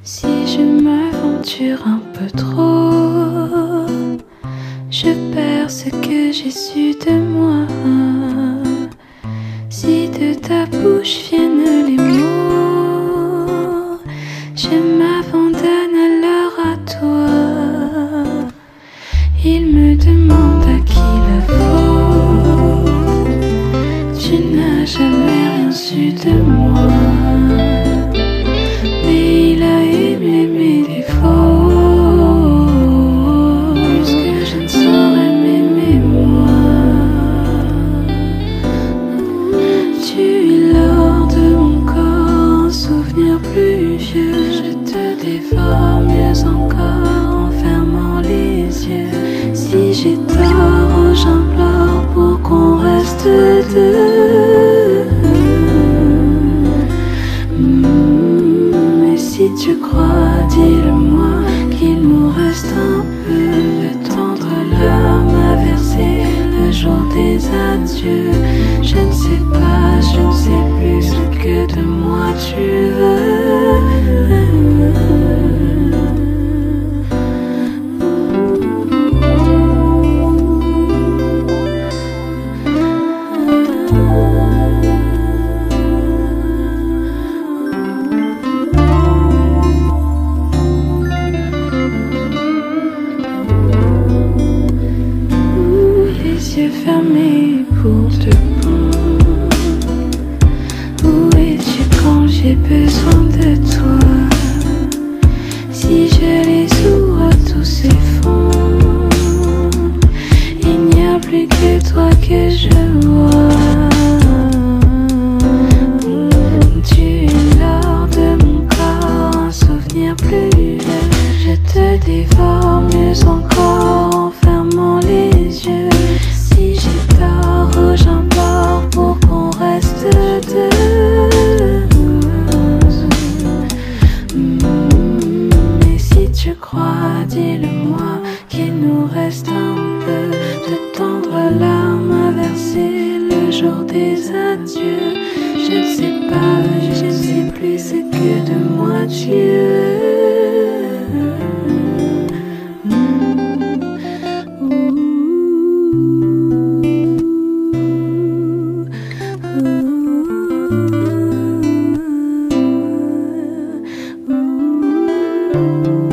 Si je m'aventure un peu trop, je perds ce que j'ai su de moi. Si de ta bouche viennent les mots, je m'abandonne alors à toi. Il me demande à qui la faute. Tu n'as jamais rien su de moi, mais il a aimé mes défauts, plus que je ne saurais m'aimer moi. Tu es l'or de mon corps, un souvenir plus vieux. Je te dévore mieux encore en fermant les yeux. Si j'ai tort, j'implore pour qu'on reste deux. Et si tu crois, dis-le-moi, qu'il nous reste un peu de tendre larmes à verser le jour des adieux. Je ne sais pas, je ne sais plus ce que de moi tu veux. Les yeux fermés pour de bon. Où es-tu quand j'ai besoin de toi? Si je les ouvre, tout s'effondre. Il n'y a plus que toi que je vois. Tu es l'or de mon corps, un souvenir plus vieux. Je te dévore mieux encore en fermant les yeux. Si j'ai tort, j'implore pour qu'on reste deux. Et si tu crois, dis-le-moi, qu'il nous reste un peu de tendre larmes à verser le jour des adieux. Je ne sais pas, je ne sais plus ce que de moi tu veux. Ooh.